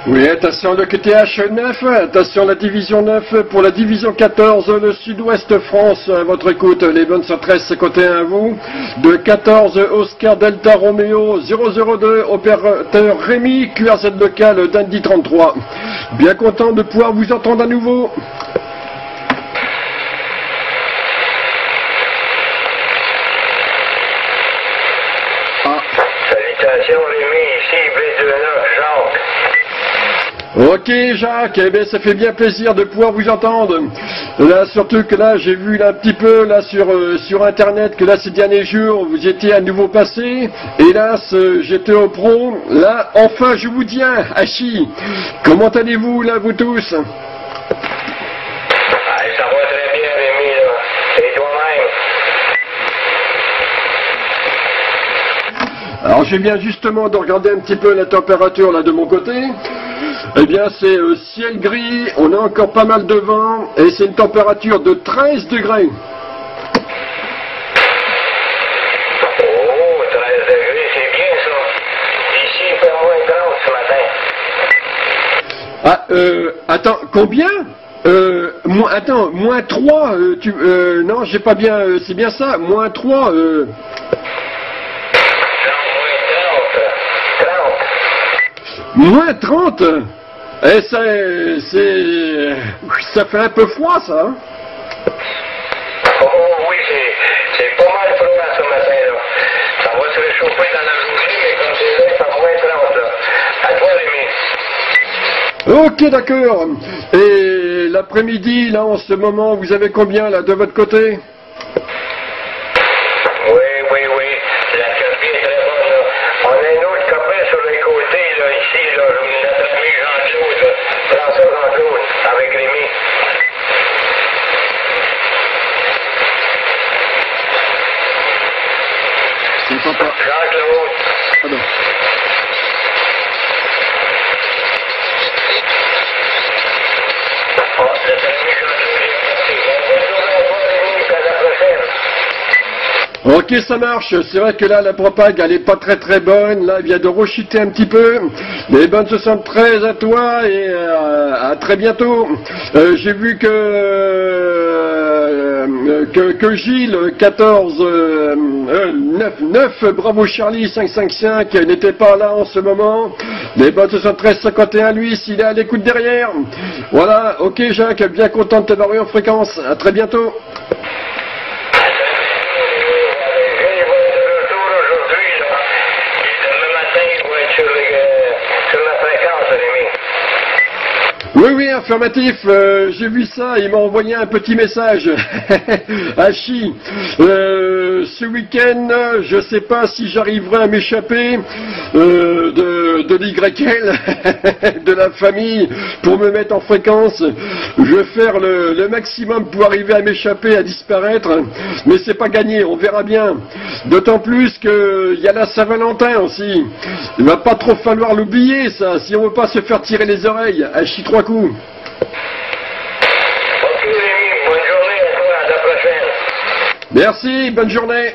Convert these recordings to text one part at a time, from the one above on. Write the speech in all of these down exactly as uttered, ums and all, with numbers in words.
Oui, attention le Q T H neuf, attention la division neuf pour la division quatorze, le sud-ouest France, à votre écoute, les bonnes cent treize côté un à vous, de quatorze Oscar Delta Romeo zéro zéro deux, opérateur Rémi, Q R Z local d'Indy trente-trois. Bien content de pouvoir vous entendre à nouveau. Salutations Rémi, ici B deux neuf, Jacques. Ok Jacques, eh bien ça fait bien plaisir de pouvoir vous entendre. Là surtout que là j'ai vu là un petit peu là sur euh, sur internet que là ces derniers jours vous étiez à nouveau passé. Hélas euh, j'étais au pro. Là enfin je vous tiens, Hachi. Comment allez-vous là vous tous? Ah, ça va très bien Rémi là. Et toi-même? Alors je viens justement de regarder un petit peu la température là de mon côté. Eh bien c'est euh, ciel gris, on a encore pas mal de vent et c'est une température de treize degrés. Oh, treize degrés, c'est bien ça. Ici il fait moins trente ce matin. Ah euh, attends, combien? Euh, moins, attends, moins trois, euh, tu, euh, non j'ai pas bien, euh, c'est bien ça, moins trois, euh... moins trente. Et c'est, c'est, ça fait un peu froid ça. Hein? Oh oui, c'est, c'est pas mal froid ce matin là. Ça va se réchauffer dans la journée, mais quand c'est là, ça va moins trente là. À toi Rémi. Ok d'accord. Et l'après-midi là en ce moment vous avez combien là de votre côté? Oui, oui, oui. La café est très bonne là. On a un autre copain sur les côtés là, ici là, notre ami Jean-Claude, là. François Jean-Claude, avec Rémi. C'est papa. Jean-Claude. Pardon. Oh, notre ami Jean-Claude est parti. Bonne journée à toi Rémi, à la prochaine. Ok, ça marche. C'est vrai que là, la propague, elle est pas très très bonne. Là, elle vient de rechuter un petit peu. Mais bonne soixante-treize à toi et euh, à très bientôt. Euh, J'ai vu que, euh, que que Gilles quatorze euh, euh, neuf neuf Bravo Charlie cinq cinq cinq n'était pas là en ce moment. Mais bonne soixante-treize cinquante et un lui, s'il est à l'écoute derrière. Voilà. Ok, Jacques, bien content de t'avoir eu en fréquence. À très bientôt. Oui, oui, affirmatif, euh, j'ai vu ça, il m'a envoyé un petit message. Hachi, euh, ce week-end, je sais pas si j'arriverai à m'échapper euh, de, de l'Y L, de la famille, pour me mettre en fréquence. Je vais faire le, le maximum pour arriver à m'échapper, à disparaître, mais c'est pas gagné, on verra bien. D'autant plus qu'il y a la Saint-Valentin aussi. Il va pas trop falloir l'oublier, ça, si on veut pas se faire tirer les oreilles. Hachi trois coups. Ok Rémi, bonne journée à toi, à la prochaine. Merci, bonne journée.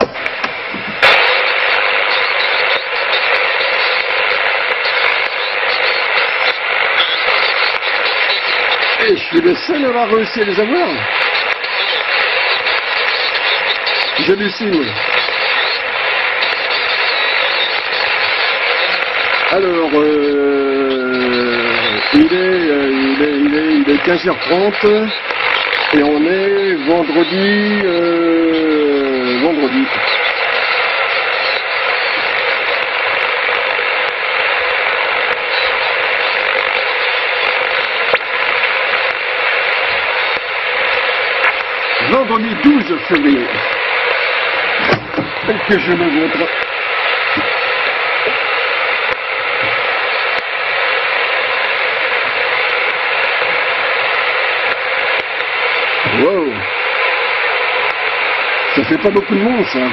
Et je suis le seul à avoir réussi à les avoir. J'hallucine. Alors, euh, il, est, euh, il, est, il, est, il est quinze heures trente et on est vendredi, euh, vendredi. Vendredi douze février. Que je me montre. Wow. Ça fait pas beaucoup de monde, ça.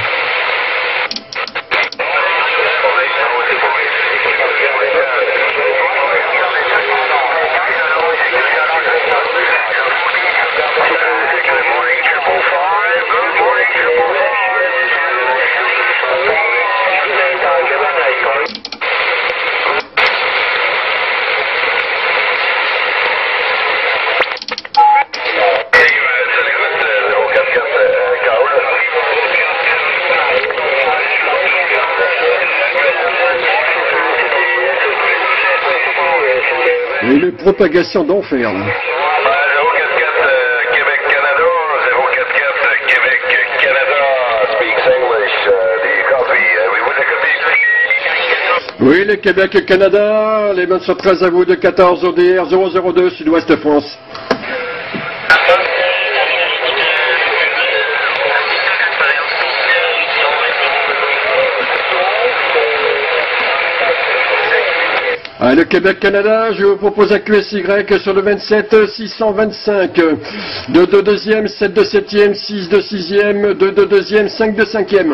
propagation d'enfer. zéro quatre quatre euh, Québec-Canada, zéro quatre quatre Québec-Canada, speaks English, uh, do you copy? Uh, we would copy. Oui, le Québec-Canada, les bonnes treize à vous de quatorze O D R zéro zéro deux Sud-Ouest France. Ah, le Québec-Canada, je vous propose un Q S Y sur le vingt-sept six cent vingt-cinq. deux de deuxième, sept de septième, six de sixième, deux de deuxième, cinq de cinquième.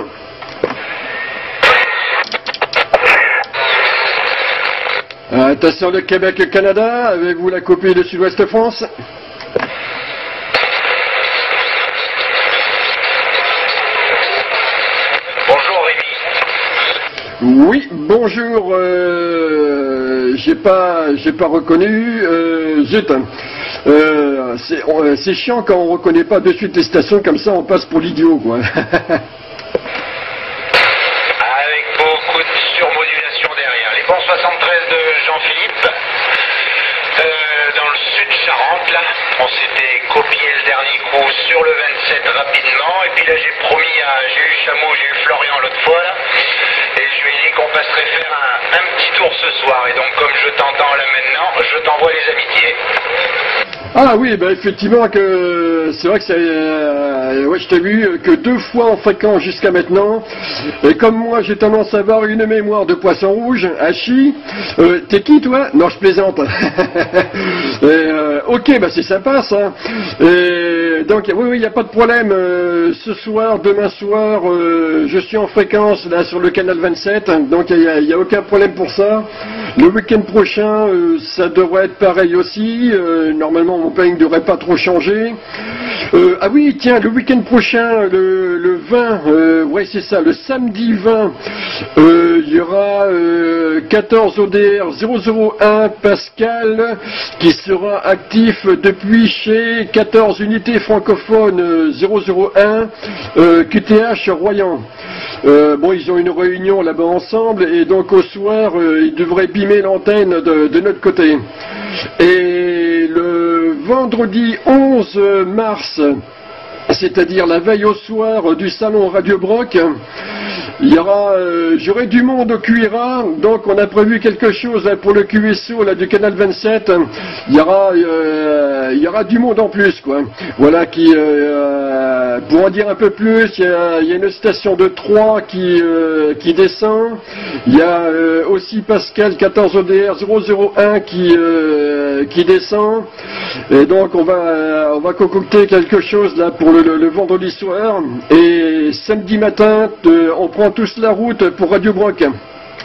Attention, le Québec-Canada, avez-vous la copie de Sud-Ouest France? Bonjour Rémi. Oui, bonjour, euh, j'ai pas, j'ai pas reconnu, euh, zut, euh, c'est, euh, c'est chiant quand on reconnaît pas de suite les stations, comme ça on passe pour l'idiot, quoi. Avec beaucoup de surmodulation derrière. Les bons soixante-treize de Jean-Philippe, euh, dans le sud Charente, là, on s'était copié le dernier coup sur le vingt-sept rapidement, et puis là j'ai promis à, j'ai eu Chameau, j'ai eu Florian l'autre fois, là, et je lui ai dit qu'on passerait faire un, un petit tour ce soir, et donc comme je t'entends là maintenant, je t'envoie les amitiés. Ah oui, bah effectivement que c'est vrai que c'est, euh, ouais, je t'ai vu que deux fois en fréquence jusqu'à maintenant. Et comme moi, j'ai tendance à avoir une mémoire de poisson rouge, Hachi. Euh, t'es qui toi? Non, je plaisante. et, euh, ok, bah c'est sympa ça. Et donc oui, oui, il n'y a pas de problème. Euh, ce soir, demain soir, euh, je suis en fréquence là sur le canal vingt-sept. Donc il n'y a, y a aucun problème pour ça. Le week-end prochain, euh, ça devrait être pareil aussi. Euh, normalement, mon planning ne devrait pas trop changer. Euh, ah oui, tiens, le week-end prochain, le, le vingt, euh, ouais c'est ça, le samedi vingt, euh, il y aura euh, quatorze O D R zéro zéro un Pascal qui sera actif depuis chez quatorze unités francophones euh, zéro zéro un euh, Q T H Royan. Euh, bon, ils ont une réunion là-bas ensemble et donc au soir, euh, ils devraient bimer l'antenne de, de notre côté. Et le vendredi onze mars, c'est-à-dire la veille au soir du salon Radio Broc, il y aura, euh, j'aurai du monde au Q R A, donc on a prévu quelque chose là, pour le Q S O là, du canal vingt-sept. Il y aura, euh, il y aura du monde en plus, quoi. Voilà, qui, euh, pour en dire un peu plus, il y a, il y a une station de Troyes qui, euh, qui descend. Il y a euh, aussi Pascal quatorze O D R zéro zéro un qui, euh, qui descend. Et donc on va, on va concocter quelque chose là pour le, le, le vendredi soir. Et samedi matin, de, on prend tous la route pour Radio Broc. Ouais,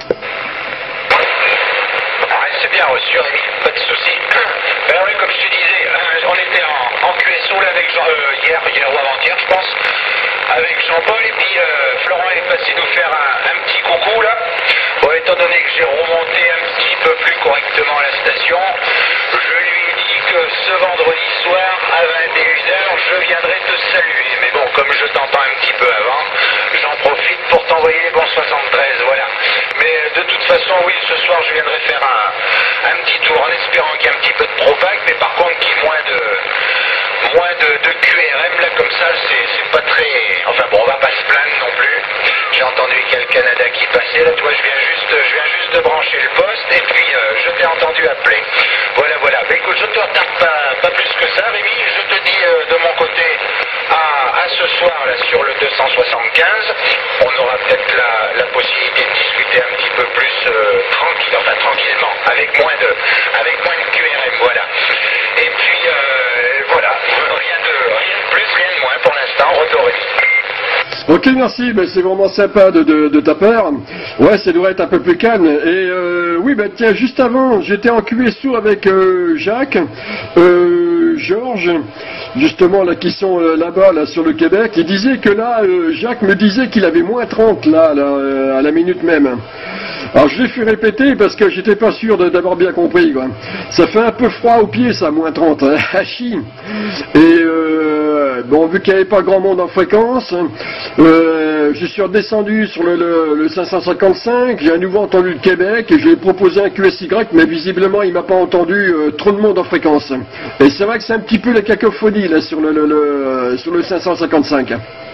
c'est bien reçu, Rémi, pas de soucis. Alors oui, comme je te disais, on était en, en Q S O là avec Jean, euh, hier, hier ou avant-hier, je pense, avec Jean-Paul, et puis euh, Florent est passé nous faire un, un petit coucou là. Bon, étant donné que j'ai remonté un petit peu plus correctement la station, je lui ai dit que ce vendredi soir à vingt et une heures, je viendrai te saluer. Mais bon, comme je t'entends un petit peu avant, j'en profite pour t'envoyer les bons soixante-treize, voilà. Mais de toute façon, oui, ce soir, je viendrai faire un, un petit tour en espérant qu'il y ait un petit peu de propag, mais par contre qu'il y ait moins de, moins de, de Q R M, là, comme ça, c'est, c'est pas très... Enfin bon, on va pas se plaindre non plus. J'ai entendu qu'il y a le Canada qui passait, là, toi, je viens juste, je viens juste de brancher le poste, et puis euh, je t'ai entendu appeler. Voilà, voilà. Mais écoute, je te retarde pas, pas plus que ça, Rémi. Je te dis euh, de mon côté, à, à ce soir, là, sur le deux cent soixante-quinze, on aura peut-être la, la possibilité de discuter un petit peu plus euh, tranquille, enfin tranquillement, avec moins de, avec moins de Q R M, voilà. Et puis, euh, voilà, rien de, rien de plus, rien de moins pour l'instant, retour Rémi. Ok, merci, ben, c'est vraiment sympa de, de, de ta part. Ouais, ça devrait être un peu plus calme. Et euh, oui, ben tiens, juste avant, j'étais en Q S O avec euh, Jacques, euh, Georges, justement là qui sont euh, là-bas, là sur le Québec. Il disait que là, euh, Jacques me disait qu'il avait moins trente là, là euh, à la minute même. Alors je l'ai fait répéter parce que j'étais pas sûr de, d'avoir bien compris, quoi. Ça fait un peu froid aux pieds, ça, moins trente, hein, hachi. Et euh, bon, vu qu'il n'y avait pas grand monde en fréquence, euh, euh, je suis redescendu sur le, le, le cinq cent cinquante-cinq, j'ai à nouveau entendu le Québec, et je lui ai proposé un Q S Y, mais visiblement il m'a pas entendu, euh, trop de monde en fréquence. Et c'est vrai que c'est un petit peu la cacophonie là sur le, le, le, sur le cinq cent cinquante-cinq.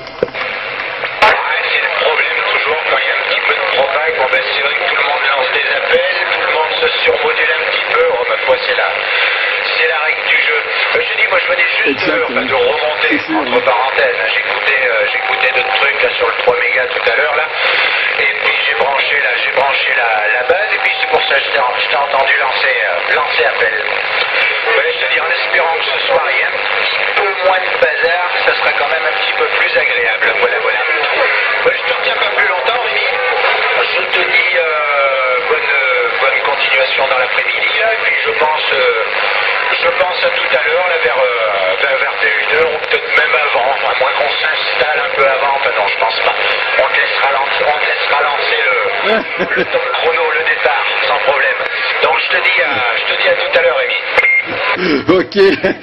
Surmodule un petit peu, oh, ma foi c'est la, c'est la règle du jeu. Euh, je dis, moi je venais juste de, enfin, de remonter, entre parenthèses, hein, j'écoutais euh, j'écoutais d'autres trucs là, sur le trois mégas tout à l'heure là, et puis j'ai branché là, j'ai branché la, la base, et puis c'est pour ça que je t'ai entendu lancer, euh, lancer appel. Ouais, je te dis en espérant que ce soir il y ait un petit peu moins de bazar, ça sera quand même un petit peu plus agréable, voilà voilà. Ouais, je te retiens pas plus longtemps Rémi, je te dis euh, bonne... bonne continuation dans l'après-midi là, et puis je pense euh, je pense à tout à l'heure là vers, euh, vers vingt et une heures ou peut-être même avant, à moins qu'on s'installe un peu avant, enfin non je pense pas, on te laissera lancer, on te laissera lancer le, le, le chrono, le départ, sans problème. Donc je te dis à, je te dis à tout à l'heure Rémi. Ok.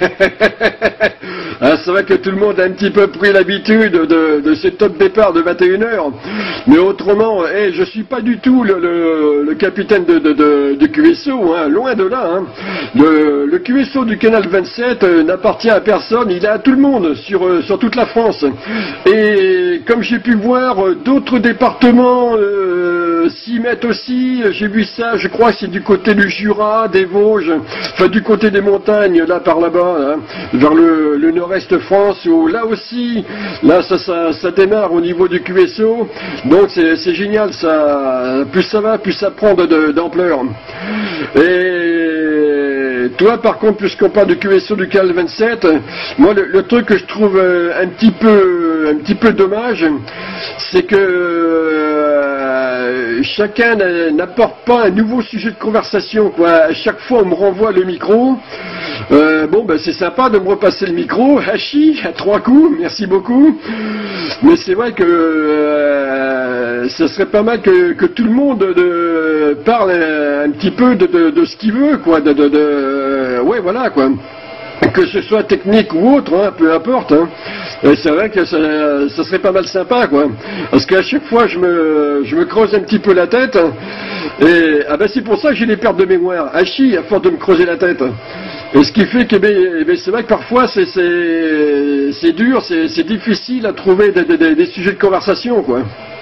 Ah, c'est vrai que tout le monde a un petit peu pris l'habitude de, de ces top départs de vingt et une heures. Mais autrement, hey, je suis pas du tout le, le, le capitaine de, de, de, de Q S O, hein, loin de là. Hein. Le, le Q S O du canal vingt-sept euh, n'appartient à personne, il est à tout le monde sur, euh, sur toute la France. Et comme j'ai pu voir, euh, d'autres départements euh, s'y mettent aussi. J'ai vu ça, je crois que c'est du côté du Jura, des Vosges, enfin du côté des montagnes, là par là-bas, hein, vers le, le nord-est France, où là aussi, là ça, ça, ça démarre au niveau du Q S O, donc c'est génial, ça, plus ça va, plus ça prend d'ampleur. Et toi par contre, puisqu'on parle du Q S O du canal vingt-sept, moi le, le truc que je trouve un petit peu, un petit peu dommage, c'est que euh, chacun n'apporte pas un nouveau sujet de conversation, quoi. À chaque fois on me renvoie le micro. Euh, bon, ben c'est sympa de me repasser le micro, Hachi, à trois coups, merci beaucoup. Mais c'est vrai que euh, ça serait pas mal que, que tout le monde de, parle un petit peu de, de, de ce qu'il veut, quoi. De, de, de, ouais, voilà, quoi. Que ce soit technique ou autre, hein, peu importe. Hein. C'est vrai que ça, ça serait pas mal sympa, quoi. Parce qu'à chaque fois, je me, je me creuse un petit peu la tête. Et ah ben c'est pour ça que j'ai des pertes de mémoire. Hachi, à force de me creuser la tête. Et ce qui fait que ben, ben, c'est vrai que parfois c'est dur, c'est difficile à trouver des, des, des sujets de conversation, quoi.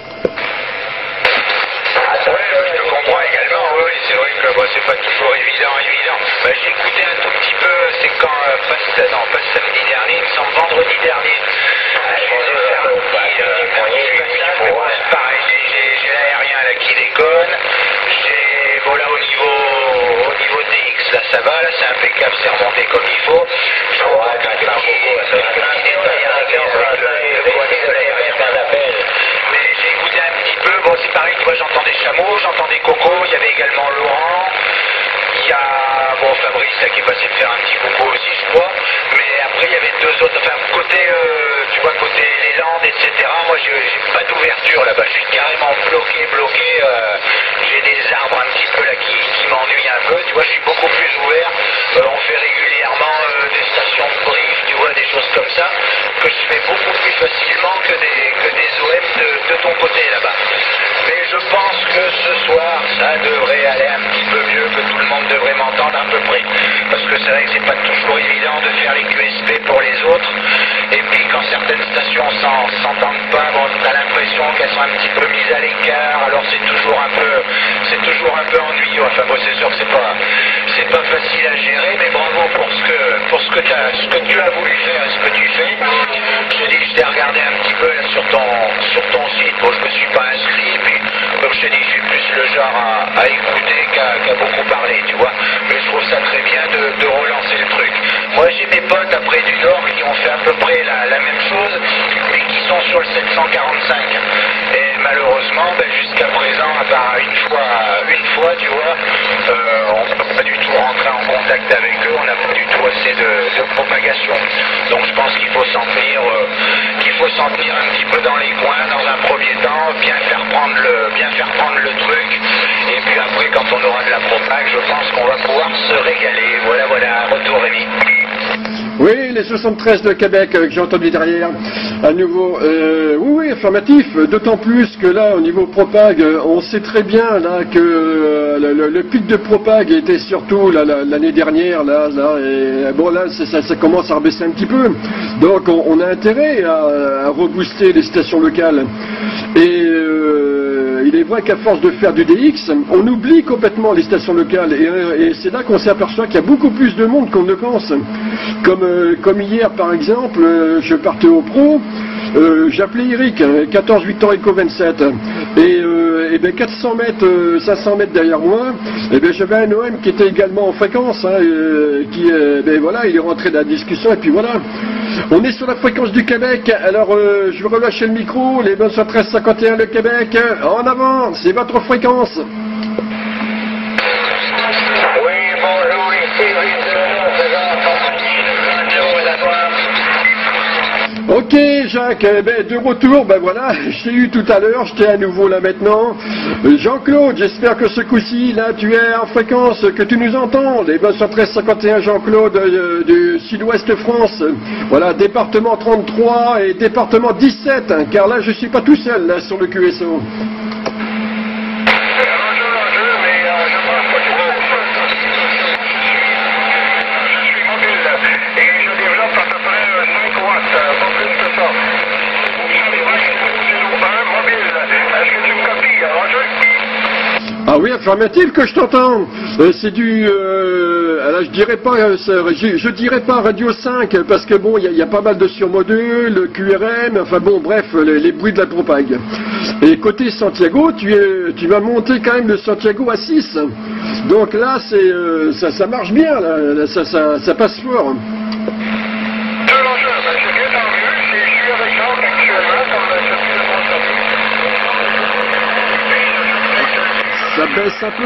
C'est pas toujours évident, évident. Bah, j'ai écouté un tout petit peu, c'est quand, euh, pas, non, pas samedi dernier, il me semble vendredi dernier. Ah, j'ai fait faire un petit, euh, un petit passage, mais bon, c'est pareil, j'ai l'aérien là qui déconne, j'ai, bon là au niveau, au niveau D X, là ça va, là c'est impeccable, c'est remonté comme il faut. Je vois un petit détail avec l'aérien d'un appel. Mais j'ai écouté un petit peu, bon c'est pareil, tu vois, j'entendais Chameau, j'entendais Coco, il y avait également Laurent. Il y a, bon, Fabrice qui est passé faire un petit coucou aussi, je crois. Mais après, il y avait deux autres. Enfin, côté, euh, tu vois, côté les Landes, et cetera. Moi, j'ai pas d'ouverture là-bas. Je suis carrément bloqué, bloqué. Euh, j'ai des arbres un petit peu là qui, qui m'ennuient un peu. Tu vois, je suis beaucoup plus ouvert. Euh, on fait régulièrement euh, des stations de brief, tu vois, des choses comme ça, que je fais beaucoup plus facilement que des, que des O M de, de ton côté là-bas. Mais je pense que ce soir, ça devrait aller un petit peu mieux, que tout le monde devrait m'entendre à peu près. Parce que c'est vrai que c'est pas toujours évident de faire les Q S P pour les autres. Et puis quand certaines stations s'entendent pas, bon, t'as l'impression qu'elles sont un petit peu mises à l'écart. Alors c'est toujours un peu, c'est toujours un peu ennuyeux. Enfin bon, c'est sûr que c'est pas, c'est pas facile à gérer, mais bravo pour ce que, pour ce que, as, ce que tu as voulu faire et ce que tu fais. Je te dis, je t'ai regardé un petit peu là, sur ton, sur ton site. Bon, je me suis pas inscrit, puis comme je te dis, je suis plus le genre à, à écouter qu'à qu'à beaucoup parler, tu vois. Mais je trouve ça très bien de, de relancer le truc. Moi, j'ai mes potes après du Nord qui ont fait à peu près la, la même chose, mais qui sont sur le sept cent quarante-cinq. Et malheureusement, ben, jusqu'à présent, à part une fois, une fois, tu vois, euh, on ne peut pas du tout rentrer en contact avec eux, on n'a pas du tout assez de, de propagation. Donc je pense qu'il faut s'en tenir, euh, qu'il faut s'en tenir un petit peu dans les coins dans un premier temps, bien faire prendre le, bien faire prendre le truc, et puis après quand on aura de la propague, je pense qu'on va pouvoir se régaler. Voilà, voilà, retour Rémi. Oui, les soixante-treize de Québec euh, que j'ai entendu derrière. À nouveau, euh, oui, oui, affirmatif. D'autant plus que là, au niveau propag, on sait très bien là que euh, le, le, le pic de propag était surtout là, la, l'année dernière. Là, là, et bon là, ça, ça commence à rebaisser un petit peu. Donc, on, on a intérêt à, à rebooster les stations locales. Et euh, il est vrai qu'à force de faire du D X, on oublie complètement les stations locales. Et, et c'est là qu'on s'aperçoit qu'il y a beaucoup plus de monde qu'on ne pense. Comme, euh, comme hier, par exemple, euh, je partais au pro. Euh, j'appelais Eric, quatorze huit ans Eco vingt-sept, et, euh, et ben quatre cents mètres, euh, cinq cents mètres derrière moi, et ben j'avais un O M qui était également en fréquence, hein, euh, qui, euh, ben voilà, il est rentré dans la discussion, et puis voilà. On est sur la fréquence du Québec, alors euh, je vais relâcher le micro, les bonnes treize cinquante et un le Québec, en avant, c'est votre fréquence. Oui, bonjour, ici Ok Jacques, eh ben, de retour, ben voilà, je t'ai eu tout à l'heure, je t'ai à nouveau là maintenant. Jean-Claude, j'espère que ce coup-ci, là, tu es en fréquence, que tu nous entends. Les bonnes treize cinquante et un Jean-Claude euh, du Sud-Ouest France. Voilà, département trente-trois et département dix-sept, hein, car là je suis pas tout seul là sur le Q S O. Ah oui, affirmatif que je t'entends. Euh, c'est du, euh, alors je dirais pas, euh, je, je dirais pas Radio cinq parce que bon, il y, y a pas mal de surmodules, le Q R M, enfin bon, bref, les, les bruits de la propague. Et côté Santiago, tu es, tu vas monter quand même le Santiago à six. Donc là, c'est, euh, ça, ça marche bien, là, là, ça, ça, ça passe fort. Ça baisse un peu.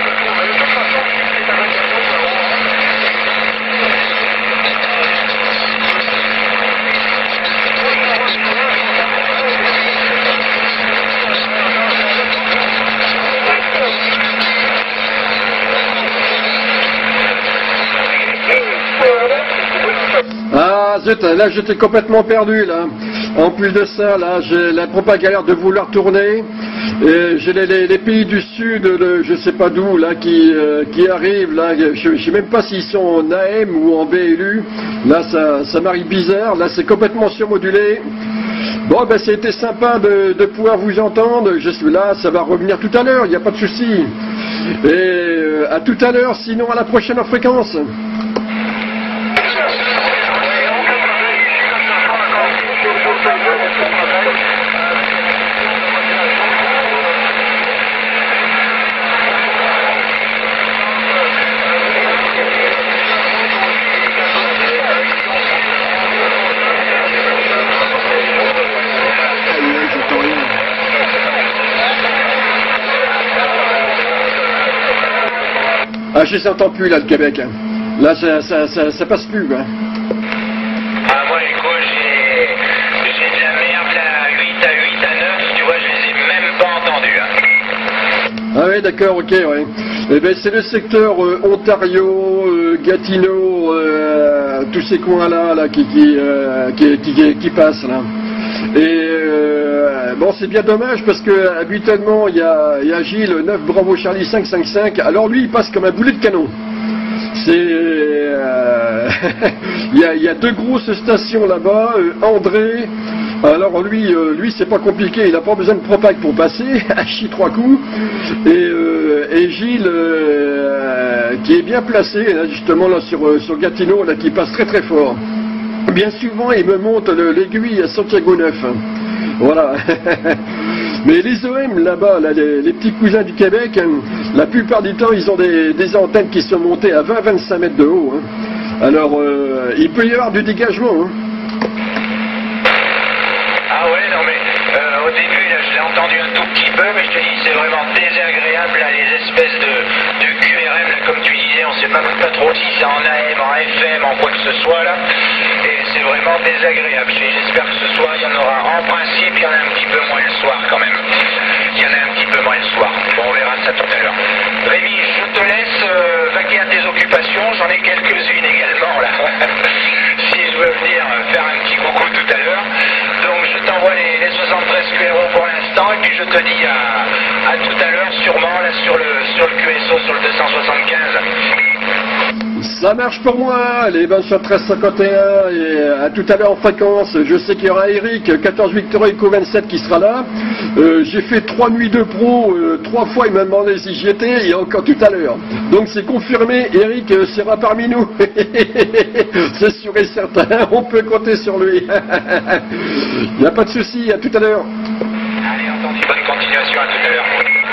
Ah zut, là j'étais complètement perdu là. En plus de ça, là, j'ai la propagande a l'air de vouloir tourner. Et j'ai les, les, les pays du sud, le, je sais pas d'où, là, qui, euh, qui arrivent, là. Je, je sais même pas s'ils sont en A M ou en B L U. Là, ça, ça m'arrive bizarre. Là, c'est complètement surmodulé. Bon, ben, c'était sympa de, de pouvoir vous entendre. Je suis là, ça va revenir tout à l'heure, il n'y a pas de souci. Et euh, à tout à l'heure, sinon à la prochaine en fréquence. Ah, je les entends plus là, le Québec. Là, ça, ça, ça, ça passe plus, quoi. Ah, moi, écoute, j'ai, j'ai de la merde là, huit à huit à neuf, tu vois, je les ai même pas entendus. Hein. Ah oui, d'accord, ok, ouais. Eh ben, c'est le secteur euh, Ontario, euh, Gatineau, euh, tous ces coins-là, là, qui, qui, euh, qui, qui, qui passent, là. Et euh, bon, c'est bien dommage parce que habituellement il y a, il y a Gilles neuf Bravo Charlie cinq cinq cinq. Alors lui il passe comme un boulet de canon. C'est euh, il, y a, il y a deux grosses stations là-bas. Euh, André. Alors lui, euh, lui c'est pas compliqué. Il n'a pas besoin de propag pour passer. Hachi trois coups. Et, euh, et Gilles euh, qui est bien placé là, justement là sur sur Gatineau là qui passe très très fort. Bien souvent, il me monte l'aiguille à Santiago neuf. Voilà. Mais les O M là-bas, là, les, les petits cousins du Québec, hein, la plupart du temps, ils ont des, des antennes qui sont montées à vingt à vingt-cinq mètres de haut. Hein. Alors, euh, il peut y avoir du dégagement. Hein. Ah ouais, non mais euh, au début, là, je l'ai entendu un tout petit peu, mais je te dis, c'est vraiment désagréable, là, les espèces de, de Q R M, là, comme tu disais, on sait pas, pas trop si c'est en A M, en F M, en quoi que ce soit, là. C'est vraiment désagréable. J'espère que ce soir, il y en aura. En principe, il y en a un petit peu moins le soir quand même. Il y en a un petit peu moins le soir. Bon, on verra ça tout à l'heure. Rémi, je te laisse euh, vaquer à tes occupations. J'en ai quelques-unes également là. heure sûrement là sur le sur le Q S O sur le deux cent soixante-quinze. Ça marche pour moi, les vingt sur treize cinquante et un, et à tout à l'heure en fréquence. Je sais qu'il y aura Eric, quatorze Victor Echo vingt-sept qui sera là. Euh, j'ai fait trois nuits de pro, euh, trois fois il m'a demandé si j'y étais, et encore tout à l'heure. Donc c'est confirmé, Eric euh, sera parmi nous. C'est sûr et certain, on peut compter sur lui. Il n'y a pas de souci, à tout à l'heure. Allez, entendu, bonne continuation, à tout à l'heure.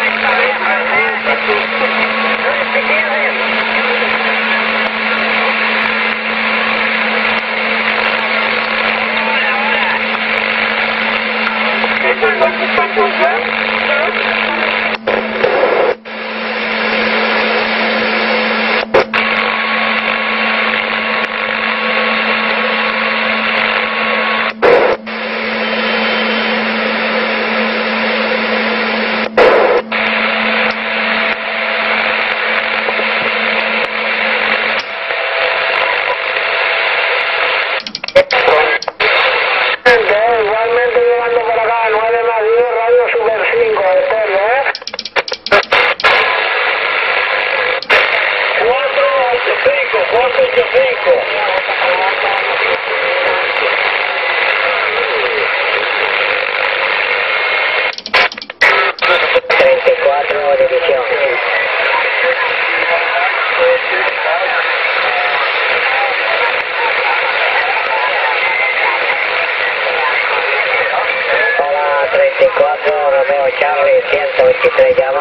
Igualmente llegando por acá, nueve más diez, Radio Super cinco, Esther, ¿eh? cuatro ocho cinco, cuatro ocho cinco. treinta y cuatro, división. treinta y cuatro, Romeo Charlie, ciento veintitrés llama.